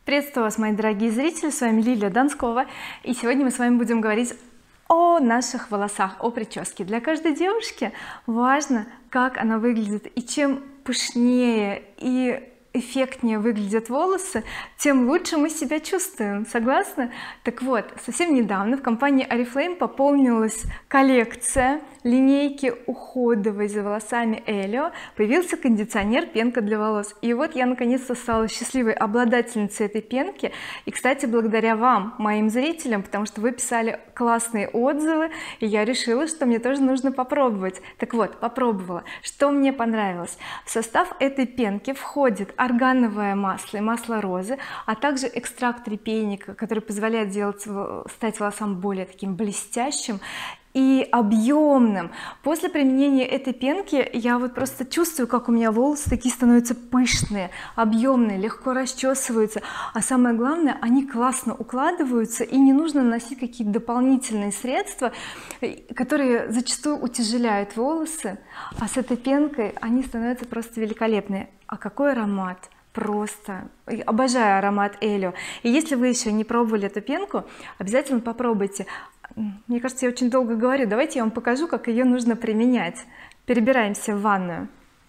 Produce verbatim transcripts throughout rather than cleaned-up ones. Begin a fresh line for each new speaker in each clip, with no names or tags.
Приветствую вас, мои дорогие зрители, с вами Лилия Донскова, и сегодня мы с вами будем говорить о наших волосах, о прическе. Для каждой девушки важно, как она выглядит, и чем пышнее и эффектнее выглядят волосы, тем лучше мы себя чувствуем. Согласны? Так вот, совсем недавно в компании oriflame пополнилась коллекция линейки уходовой за волосами Элио. Появился кондиционер пенка для волос, и вот я наконец-то стала счастливой обладательницей этой пенки. И, кстати, благодаря вам, моим зрителям, потому что вы писали классные отзывы, и я решила, что мне тоже нужно попробовать. Так вот, попробовала. Что мне понравилось? В состав этой пенки входит органовое масло и масло розы, а также экстракт репейника, который позволяет сделать, стать волосам более таким блестящим и объемным. После применения этой пенки я вот просто чувствую, как у меня волосы такие становятся пышные, объемные, легко расчесываются, а самое главное, они классно укладываются, и не нужно наносить какие-то дополнительные средства, которые зачастую утяжеляют волосы, а с этой пенкой они становятся просто великолепные. А какой аромат! Просто обожаю аромат Элио. И если вы еще не пробовали эту пенку, обязательно попробуйте. Мне кажется, я очень долго говорю, давайте я вам покажу, как ее нужно применять. Перебираемся в ванную.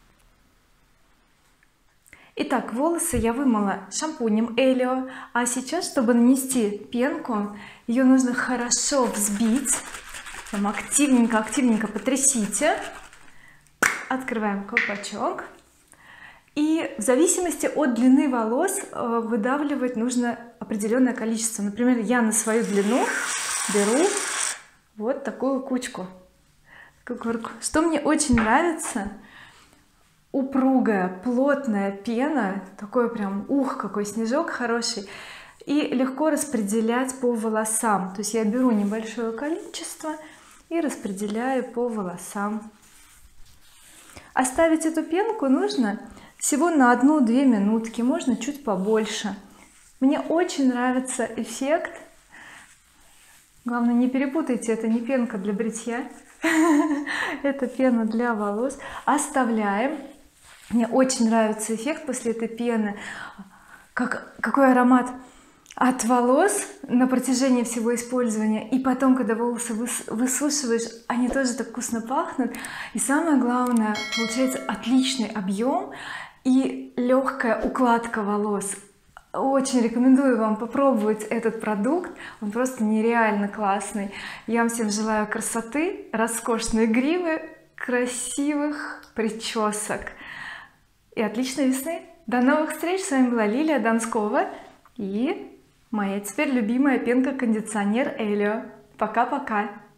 Итак, волосы я вымыла шампунем Элио, а сейчас, чтобы нанести пенку, ее нужно хорошо взбить, там активненько активненько потрясите, открываем колпачок, и в зависимости от длины волос выдавливать нужно определенное количество. Например, я на свою длину беру вот такую кучку. Что мне очень нравится: упругая плотная пена, такой прям ух, какой снежок хороший, и легко распределять по волосам. То есть я беру небольшое количество и распределяю по волосам. Оставить эту пенку нужно всего на одну-две минутки, можно чуть побольше. Мне очень нравится эффект. Главное, не перепутайте, это не пенка для бритья, это пена для волос. Оставляем. Мне очень нравится эффект после этой пены, как какой аромат от волос на протяжении всего использования, и потом, когда волосы высушиваешь, они тоже так вкусно пахнут. И самое главное, получается отличный объем и легкая укладка волос. Очень рекомендую вам попробовать этот продукт, он просто нереально классный. Я вам всем желаю красоты, роскошной гривы, красивых причесок и отличной весны. До новых встреч! С вами была Лилия Донскова и моя теперь любимая пенка кондиционер Элио. Пока-пока!